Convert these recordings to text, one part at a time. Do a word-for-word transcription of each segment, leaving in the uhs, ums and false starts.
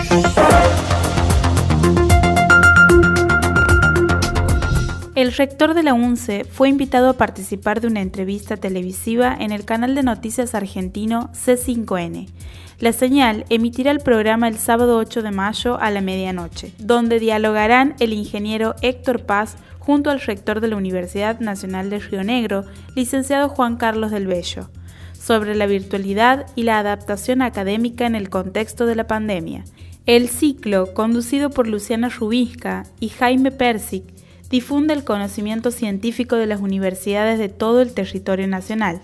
El rector de la UNCE fue invitado a participar de una entrevista televisiva en el canal de noticias argentino C cinco N. La señal emitirá el programa el sábado ocho de mayo a la medianoche, donde dialogarán el ingeniero Héctor Paz junto al rector de la Universidad Nacional de Río Negro, licenciado Juan Carlos del Bello, sobre la virtualidad y la adaptación académica en el contexto de la pandemia. El ciclo, conducido por Luciana Rubisca y Jaime Persic, difunde el conocimiento científico de las universidades de todo el territorio nacional.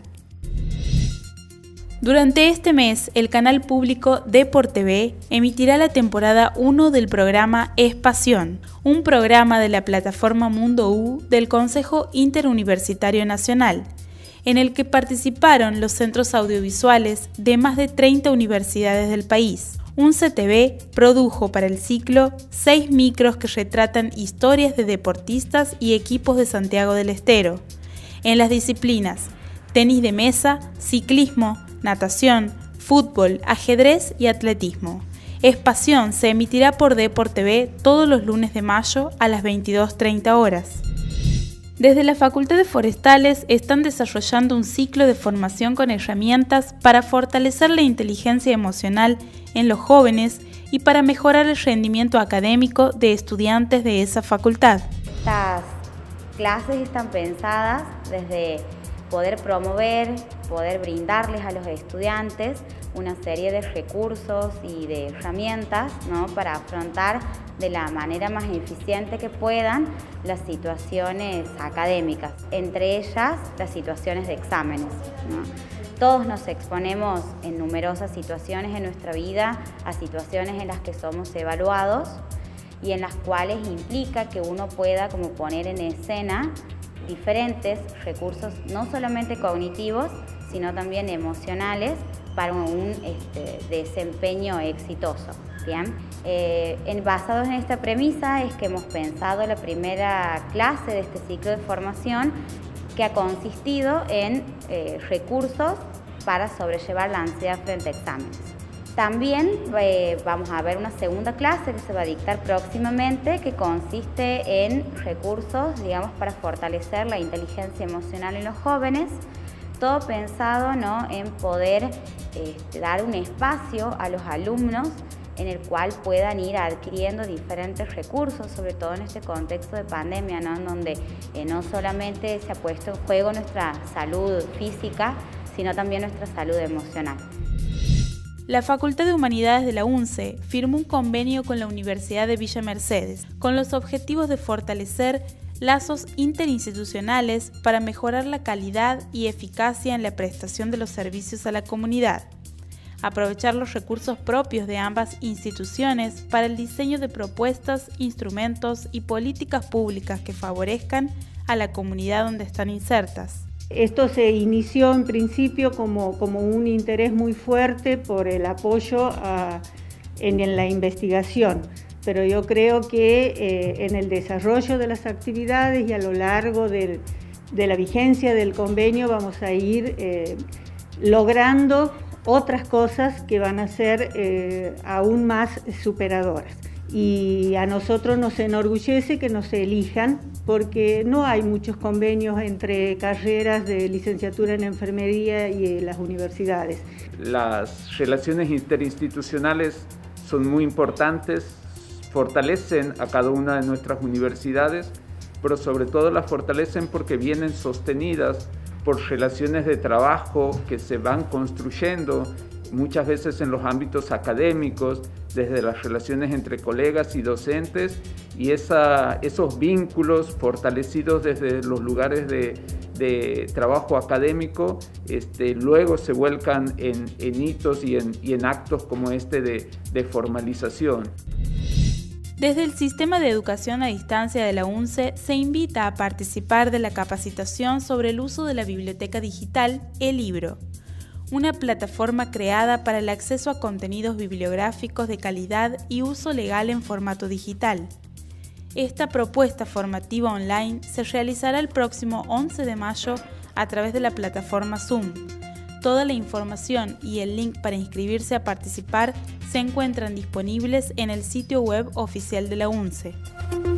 Durante este mes, el canal público DeporTV emitirá la temporada uno del programa Espación, un programa de la plataforma Mundo U del Consejo Interuniversitario Nacional, en el que participaron los centros audiovisuales de más de treinta universidades del país. Un C T V produjo para el ciclo seis micros que retratan historias de deportistas y equipos de Santiago del Estero, en las disciplinas tenis de mesa, ciclismo, natación, fútbol, ajedrez y atletismo. Espación se emitirá por DeporTV todos los lunes de mayo a las veintidós treinta horas. Desde la Facultad de Forestales están desarrollando un ciclo de formación con herramientas para fortalecer la inteligencia emocional en los jóvenes y para mejorar el rendimiento académico de estudiantes de esa facultad. Estas clases están pensadas desde poder promover, poder brindarles a los estudiantes una serie de recursos y de herramientas, ¿no?, para afrontar de la manera más eficiente que puedan las situaciones académicas, entre ellas las situaciones de exámenes, ¿no? Todos nos exponemos en numerosas situaciones en nuestra vida a situaciones en las que somos evaluados y en las cuales implica que uno pueda como poner en escena diferentes recursos, no solamente cognitivos, sino también emocionales para un este, desempeño exitoso. Bien, eh, en, basados en esta premisa es que hemos pensado la primera clase de este ciclo de formación, que ha consistido en eh, recursos para sobrellevar la ansiedad frente a exámenes. También eh, vamos a ver una segunda clase que se va a dictar próximamente, que consiste en recursos, digamos, para fortalecer la inteligencia emocional en los jóvenes, todo pensado, ¿no?, en poder este, dar un espacio a los alumnos en el cual puedan ir adquiriendo diferentes recursos, sobre todo en este contexto de pandemia, ¿no?, en donde eh, no solamente se ha puesto en juego nuestra salud física, sino también nuestra salud emocional. La Facultad de Humanidades de la UNCE firmó un convenio con la Universidad de Villa Mercedes, con los objetivos de fortalecer lazos interinstitucionales para mejorar la calidad y eficacia en la prestación de los servicios a la comunidad, aprovechar los recursos propios de ambas instituciones para el diseño de propuestas, instrumentos y políticas públicas que favorezcan a la comunidad donde están insertas. Esto se inició en principio como, como un interés muy fuerte por el apoyo a, en, en la investigación, pero yo creo que eh, en el desarrollo de las actividades y a lo largo del, de la vigencia del convenio vamos a ir eh, logrando otras cosas que van a ser eh, aún más superadoras. Y a nosotros nos enorgullece que nos elijan, porque no hay muchos convenios entre carreras de licenciatura en enfermería y las universidades. Las relaciones interinstitucionales son muy importantes, fortalecen a cada una de nuestras universidades, pero sobre todo las fortalecen porque vienen sostenidas por relaciones de trabajo que se van construyendo muchas veces en los ámbitos académicos, desde las relaciones entre colegas y docentes, y esa, esos vínculos fortalecidos desde los lugares de, de trabajo académico este, luego se vuelcan en, en hitos y en, y en actos como este de, de formalización. Desde el Sistema de Educación a Distancia de la UNCE se invita a participar de la capacitación sobre el uso de la biblioteca digital eLibro, una plataforma creada para el acceso a contenidos bibliográficos de calidad y uso legal en formato digital. Esta propuesta formativa online se realizará el próximo once de mayo a través de la plataforma Zoom. Toda la información y el link para inscribirse a participar se encuentran disponibles en el sitio web oficial de la U N C E.